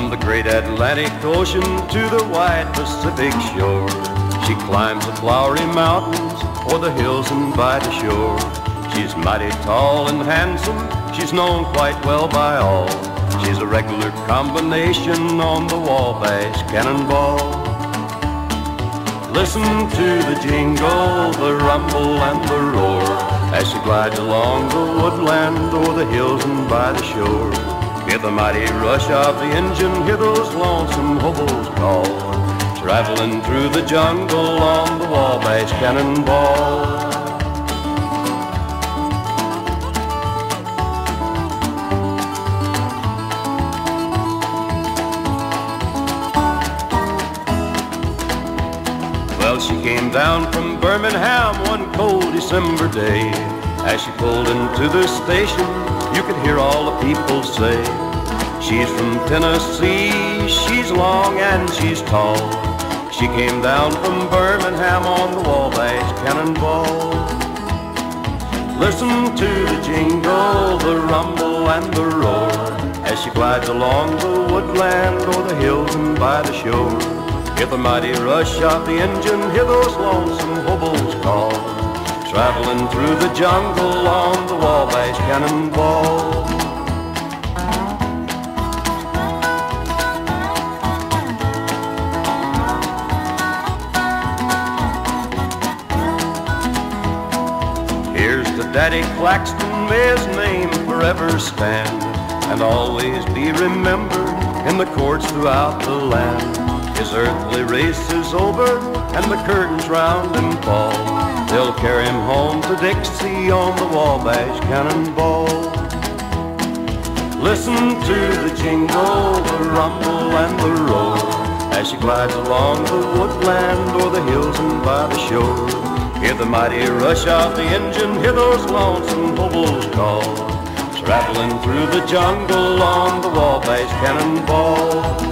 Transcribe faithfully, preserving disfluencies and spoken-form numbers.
From the great Atlantic Ocean to the wide Pacific shore, she climbs the flowery mountains or the hills and by the shore. She's mighty tall and handsome, she's known quite well by all. She's a regular combination on the Wabash Cannonball. Listen to the jingle, the rumble and the roar, as she glides along the woodland or the hills and by the shore. Hear the mighty rush of the engine, hear those lonesome hobos call, traveling through the jungle on the Wabash Cannonball. Well, she came down from Birmingham one cold December day. As she pulled into the station, you could hear all the people say, she's from Tennessee, she's long and she's tall. She came down from Birmingham on the Wabash Cannonball. Listen to the jingle, the rumble and the roar, as she glides along the woodland or the hills and by the shore. Hear the mighty rush of the engine, hear those lonesome hobos call, traveling through the jungle on the Wabash Cannonball. Here's to Daddy Claxton, may his name forever stand, and always be remembered in the courts throughout the land. His earthly race is over and the curtains round him fall. They'll carry him home to Dixie on the Wabash Cannonball. Listen to the jingle, the rumble and the roar, as she glides along the woodland or the hills and by the shore. Hear the mighty rush of the engine, hear those lonesome hobos call, traveling through the jungle on the Wabash Cannonball.